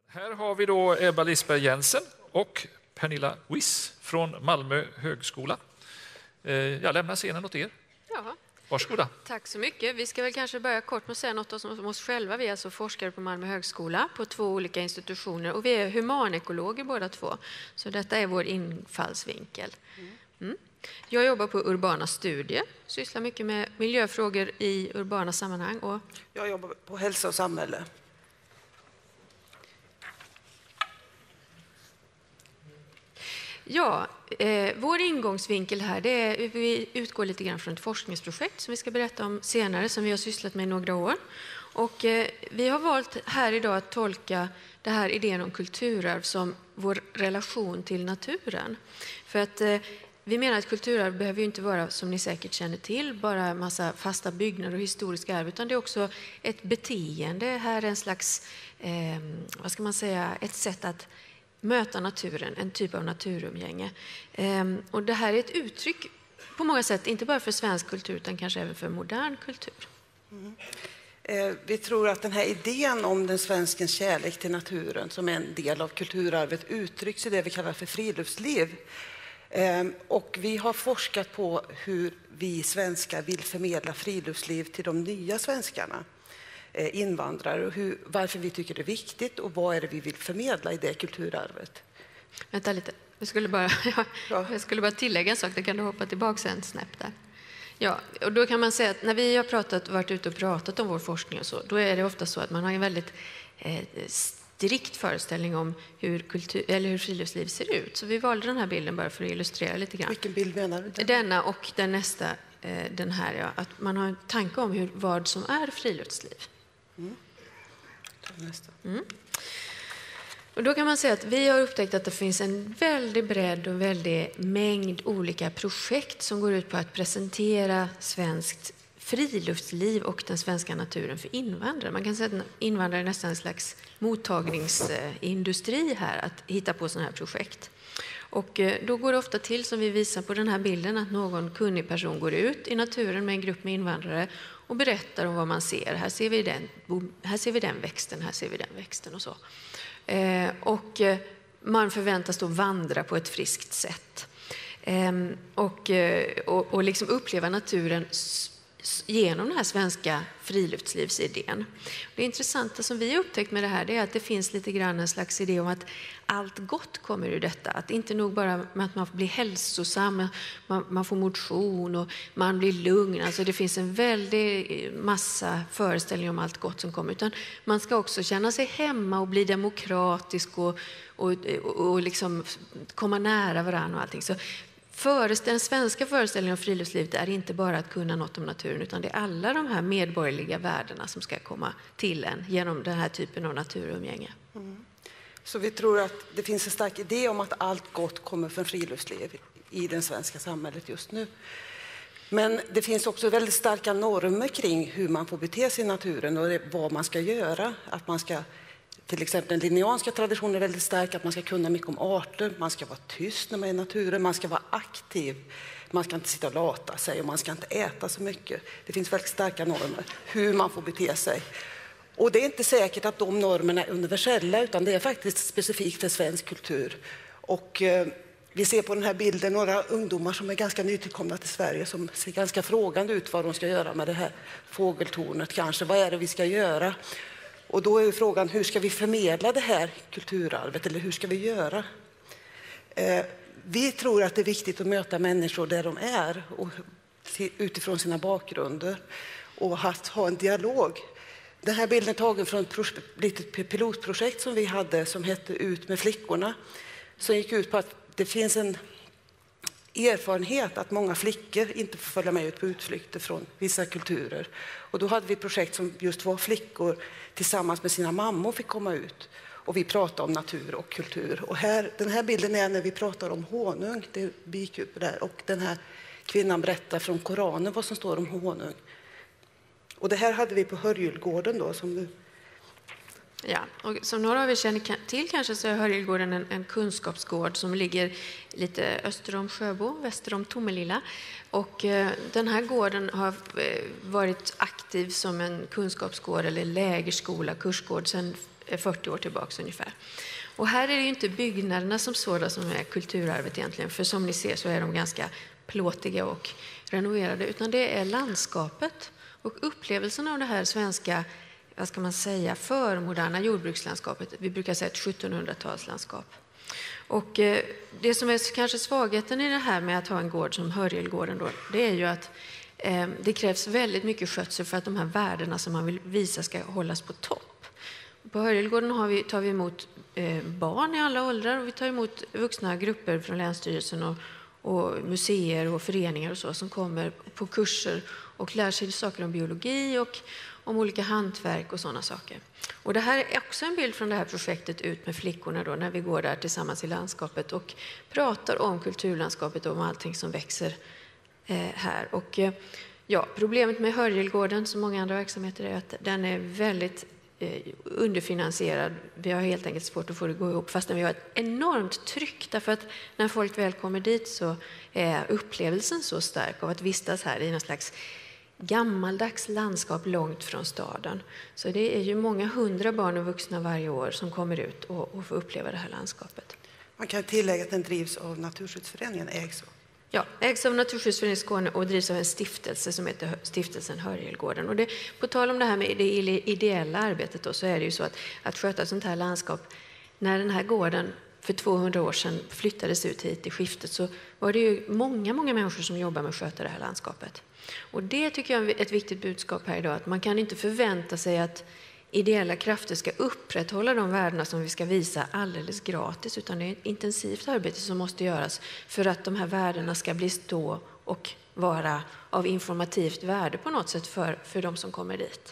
Här har vi då Ebba Lisberg Jensen och Pernilla Wiss från Malmö högskola. Jag lämnar scenen åt er. Ja. Varsågoda. Tack så mycket. Vi ska väl kanske börja kort med att säga något om oss själva. Vi är alltså forskare på Malmö högskola på 2 olika institutioner och vi är humanekologer båda 2. Så detta är vår infallsvinkel. Jag jobbar på urbana studier, sysslar mycket med miljöfrågor i urbana sammanhang. Och jag jobbar på hälsa och samhälle. Ja, vår ingångsvinkel här, det är vi utgår lite grann från ett forskningsprojekt som vi ska berätta om senare, som vi har sysslat med i några år. Och vi har valt här idag att tolka det här idén om kulturarv som vår relation till naturen. För att vi menar att kulturarv behöver ju inte vara, som ni säkert känner till, bara en massa fasta byggnader och historiska arv, utan det är också ett beteende. Här är en slags, vad ska man säga, ett sätt att möta naturen, en typ av naturumgänge. Och det här är ett uttryck på många sätt, inte bara för svensk kultur utan kanske även för modern kultur. Vi tror att den här idén om den svenskens kärlek till naturen som en del av kulturarvet uttrycks i det vi kallar för friluftsliv. Och vi har forskat på hur vi svenskar vill förmedla friluftsliv till de nya svenskarna, invandrare, och varför vi tycker det är viktigt och vad är det vi vill förmedla i det kulturarvet. Vänta lite, jag skulle bara tillägga en sak, det kan du hoppa tillbaka en snäpp där. Ja, och då kan man säga att när vi har varit ute och pratat om vår forskning och så, då är det ofta så att man har en väldigt strikt föreställning om hur friluftsliv ser ut. Så vi valde den här bilden bara för att illustrera lite grann. Vilken bild menar du? Denna och den nästa, den här, ja. Att man har en tanke om vad som är friluftsliv. Och då kan man säga att vi har upptäckt att det finns en väldigt bredd och väldigt mängd olika projekt som går ut på att presentera svenskt friluftsliv och den svenska naturen för invandrare. Man kan säga att invandrare är nästan en slags mottagningsindustri här, att hitta på sådana här projekt. Och då går det ofta till, som vi visar på den här bilden, att någon kunnig person går ut i naturen med en grupp med invandrare och berättar om vad man ser. Här ser vi den växten, här ser vi den växten och så. Och man förväntas då vandra på ett friskt sätt och liksom uppleva naturen genom den här svenska friluftslivsidén. Det intressanta som vi har upptäckt med det här, det är att det finns lite grann en slags idé om att allt gott kommer ur detta. Att inte nog bara med att man blir hälsosam, man får motion och man blir lugn. Alltså det finns en väldig massa föreställningar om allt gott som kommer. Utan man ska också känna sig hemma och bli demokratisk och liksom komma nära varandra och allting. Så den svenska föreställningen om friluftslivet är inte bara att kunna något om naturen, utan det är alla de här medborgerliga värdena som ska komma till en genom den här typen av naturumgänge. Så vi tror att det finns en stark idé om att allt gott kommer från friluftsliv i det svenska samhället just nu. Men det finns också väldigt starka normer kring hur man får bete sig i naturen och vad man ska göra. Att man ska, till exempel den linneanska traditionen är väldigt stark, att man ska kunna mycket om arter, man ska vara tyst när man är i naturen, man ska vara aktiv, man ska inte sitta och lata sig och man ska inte äta så mycket. Det finns väldigt starka normer hur man får bete sig. Och det är inte säkert att de normerna är universella, utan det är faktiskt specifikt för svensk kultur. Och vi ser på den här bilden några ungdomar som är ganska nytillkomna till Sverige som ser ganska frågande ut vad de ska göra med det här fågeltornet kanske. Vad är det vi ska göra? Och då är ju frågan, hur ska vi förmedla det här kulturarvet, eller hur ska vi göra? Vi tror att det är viktigt att möta människor där de är och utifrån sina bakgrunder och att ha en dialog. Den här bilden är tagen från ett litet pilotprojekt som vi hade som hette Ut med flickorna, som gick ut på att det finns en erfarenhet att många flickor inte får följa med ut på utflykter från vissa kulturer. Och då hade vi projekt som just var flickor tillsammans med sina mammor fick komma ut. Och vi pratade om natur och kultur. Och den här bilden är när vi pratar om honung, det är bikuper där. Och den här kvinnan berättar från Koranen vad som står om honung. Och det här hade vi på Hörjulgården då som du... Ja, och som några av er känner till kanske så är Hörjulgården en kunskapsgård som ligger lite öster om Sjöbo, väster om Tomelilla. Och den här gården har varit aktiv som en kunskapsgård eller lägerskola, kursgård sedan 40 år tillbaka ungefär. Och här är det ju inte byggnaderna som sådana som är kulturarvet egentligen, för som ni ser så är de ganska plåtiga och renoverade, utan det är landskapet och upplevelsen av det här svenska, vad ska man säga, förmoderna jordbrukslandskapet. Vi brukar säga ett 1700-talslandskap. Och det som är kanske svagheten i det här med att ha en gård som Hörjelgården då, det är ju att det krävs väldigt mycket skötsel för att de här värdena som man vill visa ska hållas på topp. På Hörjelgården tar vi emot barn i alla åldrar och vi tar emot vuxna grupper från Länsstyrelsen och museer och föreningar och så som kommer på kurser och lär sig saker om biologi och om olika hantverk och sådana saker. Och det här är också en bild från det här projektet Ut med flickorna då, när vi går där tillsammans i landskapet och pratar om kulturlandskapet och om allting som växer här. Och ja, problemet med Hörjelgården som många andra verksamheter är att den är väldigt underfinansierad. Vi har helt enkelt svårt att få det att gå ihop, fast vi har ett enormt tryck, därför att när folk väl kommer dit så är upplevelsen så stark av att vistas här i någon slags gammaldags landskap långt från staden. Så det är ju många hundra barn och vuxna varje år som kommer ut och får uppleva det här landskapet. Man kan tillägga att den drivs av Naturskyddsföreningen, ägs. Ja, ägs av Naturskyddsföreningen Skåne och drivs av en stiftelse som heter Stiftelsen Hörjelgården. Och på tal om det här med det ideella arbetet då, så är det ju så att sköta ett sånt här landskap, när den här gården för 200 år sedan flyttades ut hit i skiftet, så var det ju många människor som jobbar med att sköta det här landskapet. Och det tycker jag är ett viktigt budskap här idag, att man kan inte förvänta sig att ideella krafter ska upprätthålla de värdena som vi ska visa alldeles gratis, utan det är ett intensivt arbete som måste göras för att de här värdena ska bli stå och vara av informativt värde på något sätt för de som kommer dit.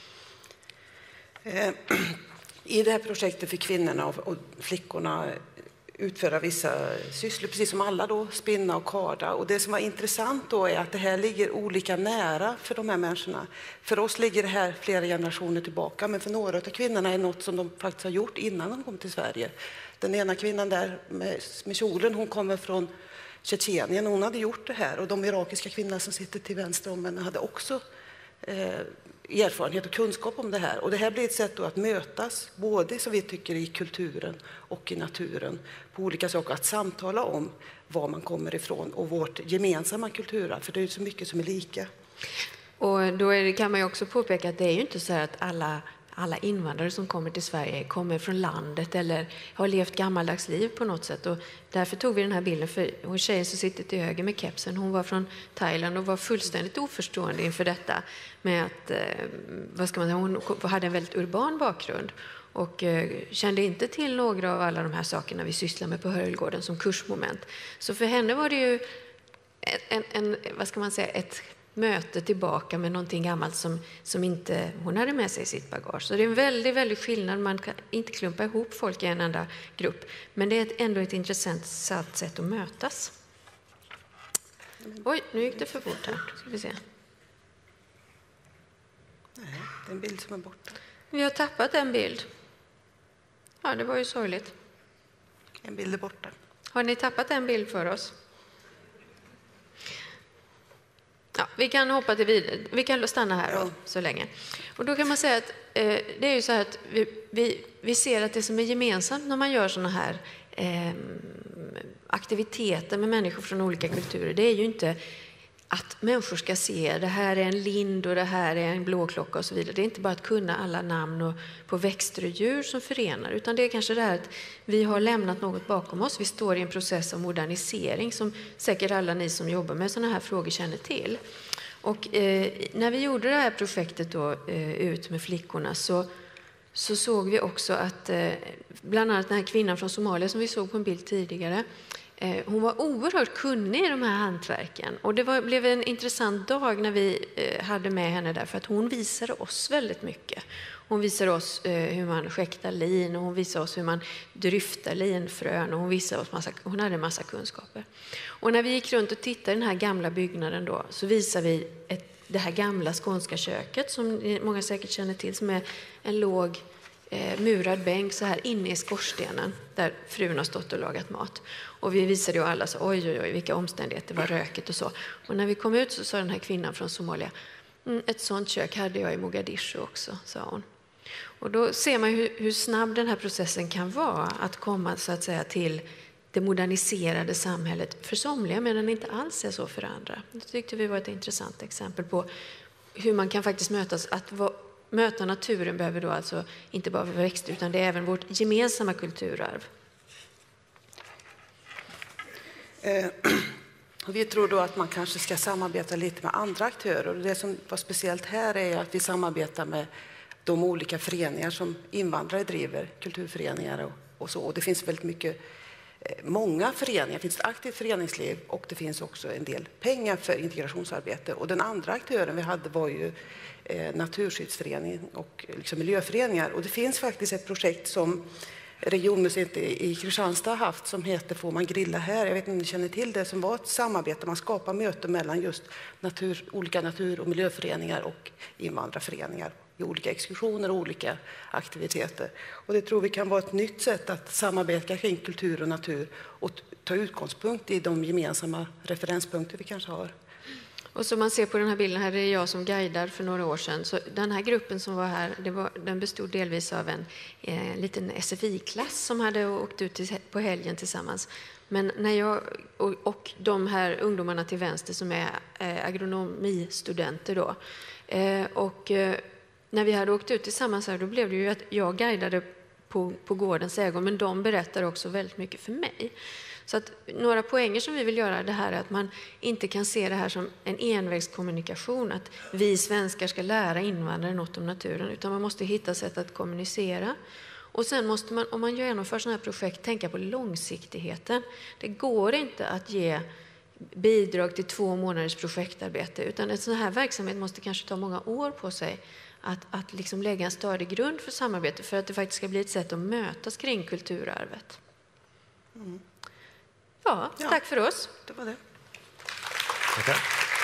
I det här projektet för kvinnorna och flickorna utföra vissa sysslor, precis som alla då, spinna och karda. Och det som var intressant då är att det här ligger olika nära för de här människorna. För oss ligger det här flera generationer tillbaka, men för några av kvinnorna är något som de faktiskt har gjort innan de kom till Sverige. Den ena kvinnan där med kjolen, hon kommer från Tjetjenien, hon hade gjort det här. Och de irakiska kvinnorna som sitter till vänster om henne hade också erfarenhet och kunskap om det här. Och det här blir ett sätt då att mötas, både som vi tycker i kulturen och i naturen, på olika saker, att samtala om var man kommer ifrån och vårt gemensamma kulturarv, för det är ju så mycket som är lika. Och då kan man ju också påpeka att det är ju inte så här att alla invandrare som kommer till Sverige kommer från landet eller har levt gammaldags liv på något sätt. Och därför tog vi den här bilden, för tjejen som sitter till höger med kepsen, hon var från Thailand och var fullständigt oförstående inför detta med att, vad ska man säga, hon hade en väldigt urban bakgrund och kände inte till några av alla de här sakerna vi sysslar med på Hörjelgården som kursmoment. Så för henne var det ju vad ska man säga, ett möte tillbaka med någonting gammalt som inte hon hade med sig i sitt bagage. Så det är en väldigt skillnad. Man kan inte klumpa ihop folk i en enda grupp. Men det är ändå ett intressant sätt att mötas. Oj, nu gick det för fort här. Ska vi se. Nej, det är en bild som är borta. Vi har tappat en bild. Ja, det var ju sorgligt. En bild är borta. Har ni tappat en bild för oss? Ja, vi kan hoppa till vidare. Vi kan stanna här då, så länge. Och då kan man säga att det är ju så här att vi ser att det som är gemensamt när man gör såna här aktiviteter med människor från olika kulturer, det är ju inte att människor ska se det här är en lind och det här är en blåklocka och så vidare. Det är inte bara att kunna alla namn på växter och djur som förenar, utan det är kanske det här att vi har lämnat något bakom oss. Vi står i en process av modernisering som säkert alla ni som jobbar med sådana här frågor känner till. Och när vi gjorde det här projektet då, Ut med flickorna, så såg vi också att bland annat den här kvinnan från Somalia som vi såg på en bild tidigare, hon var oerhört kunnig i de här hantverken. Och det blev en intressant dag när vi hade med henne där, för att hon visade oss väldigt mycket. Hon visade oss hur man skäktar lin och hon visade oss hur man dryftar linfrön och hon visade oss hon hade en massa kunskaper. Och när vi gick runt och tittade i den här gamla byggnaden då, så visade vi det här gamla skånska köket som många säkert känner till, som är en låg murad bänk så här inne i skorstenen där frun har stått och lagat mat. Och vi visade ju alla så oj vilka omständigheter, det var rökigt och så. Och när vi kom ut så sa den här kvinnan från Somalia, ett sånt kök hade jag i Mogadishu också, sa hon. Och då ser man hur snabb den här processen kan vara att komma så att säga till det moderniserade samhället för somliga, men den inte alls är så för andra. Det tyckte vi var ett intressant exempel på hur man kan faktiskt mötas. Att möta naturen behöver då alltså inte bara vara växter, utan det är även vårt gemensamma kulturarv. Vi tror då att man kanske ska samarbeta lite med andra aktörer. Och det som var speciellt här är att vi samarbetar med de olika föreningar som invandrare driver, kulturföreningar och så. Och det finns väldigt mycket, många föreningar, det finns ett aktivt föreningsliv och det finns också en del pengar för integrationsarbete. Och den andra aktören vi hade var ju Naturskyddsföreningen och liksom miljöföreningar. Och det finns faktiskt ett projekt som Regionmuseet i Kristianstad har haft som heter Får man grilla här? Jag vet inte om ni känner till det, som var ett samarbete. Man skapar möten mellan just olika natur- och miljöföreningar och invandrarföreningar i olika exkursioner och olika aktiviteter. Och det tror vi kan vara ett nytt sätt att samarbeta kring kultur och natur och ta utgångspunkt i de gemensamma referenspunkter vi kanske har. Och som man ser på den här bilden här, det är jag som guidar för några år sedan. Så den här gruppen som var här, den bestod delvis av en liten SFI-klass som hade åkt ut på helgen tillsammans. Men när jag och de här ungdomarna till vänster som är agronomistudenter då. När vi hade åkt ut tillsammans här, då blev det ju att jag guidade på gårdens ägor, men de berättar också väldigt mycket för mig. Så att några poänger som vi vill göra det här är att man inte kan se det här som en envägskommunikation, att vi svenskar ska lära invandrare något om naturen, utan man måste hitta sätt att kommunicera. Och sen måste man, om man genomför sådana här projekt, tänka på långsiktigheten. Det går inte att ge bidrag till 2 månaders projektarbete, utan en sån här verksamhet måste kanske ta många år på sig att liksom lägga en stadig grund för samarbete, för att det faktiskt ska bli ett sätt att mötas kring kulturarvet. Mm. Ja, tack för oss. Det var det. Tackar.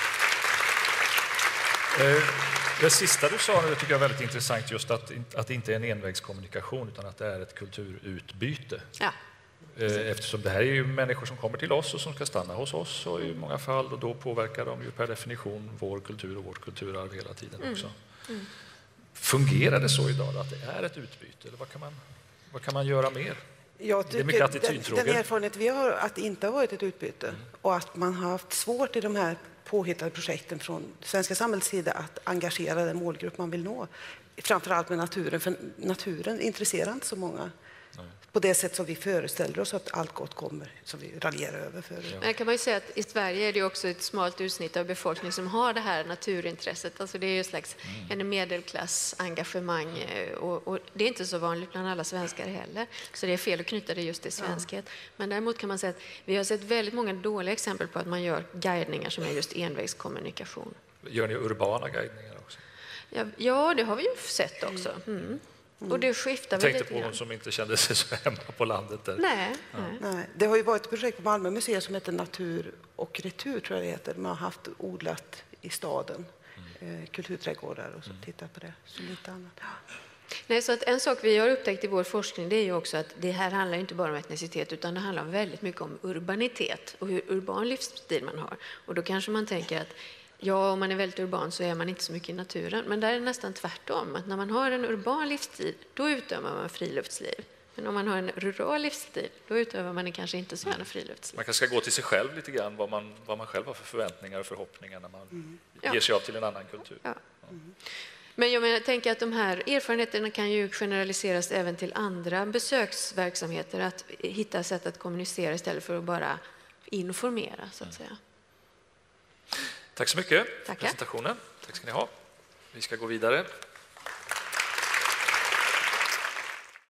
Det sista du sa, det tycker jag är väldigt intressant, just att det inte är en envägskommunikation utan att det är ett kulturutbyte. Ja. Eftersom det här är ju människor som kommer till oss och som ska stanna hos oss och i många fall, och då påverkar de ju per definition vår kultur och vårt kulturarv hela tiden också. Mm. Fungerar det så idag att det är ett utbyte, eller vad kan man göra mer? Det är mycket attitydfrågor. Den erfarenhet vi har att det inte har varit ett utbyte och att man har haft svårt i de här påhittade projekten från svenska samhällets sida att engagera den målgrupp man vill nå. Framförallt med naturen, för naturen intresserar inte så många. På det sätt som vi föreställer oss att allt gott kommer, som vi raljerar över. Men kan man ju säga att i Sverige är det också ett smalt utsnitt av befolkningen som har det här naturintresset. Alltså det är ju ett slags en medelklassengagemang och det är inte så vanligt bland alla svenskar heller. Så det är fel att knyta det just till svenskhet. Men däremot kan man säga att vi har sett väldigt många dåliga exempel på att man gör guidningar som är just envägskommunikation. Gör ni urbana guidningar också? Ja, det har vi ju sett också. Och det skiftar väl lite. Jag tänkte på de som inte kände sig så hemma på landet där. Nej. Det har ju varit ett projekt på Malmö museum som heter Natur och retur, tror jag det heter. Man har haft odlat i staden, kulturträdgårdar och så tittat på det. Så lite annat. Nej, så att en sak vi har upptäckt i vår forskning, det är ju också att det här handlar inte bara om etnicitet, utan det handlar väldigt mycket om urbanitet och hur urban livsstil man har. Och då kanske man tänker att om man är väldigt urban så är man inte så mycket i naturen. Men där är det nästan tvärtom. Att när man har en urban livsstil, då utövar man friluftsliv. Men om man har en rural livsstil, då utövar man kanske inte så gärna friluftsliv. Man kanske ska gå till sig själv lite grann, vad man själv har för förväntningar och förhoppningar när man ger sig av till en annan kultur. Ja. Men jag tänker att de här erfarenheterna kan ju generaliseras även till andra besöksverksamheter. Att hitta sätt att kommunicera istället för att bara informera, så att säga. Tack så mycket för presentationen. Tack ska ni ha. Vi ska gå vidare.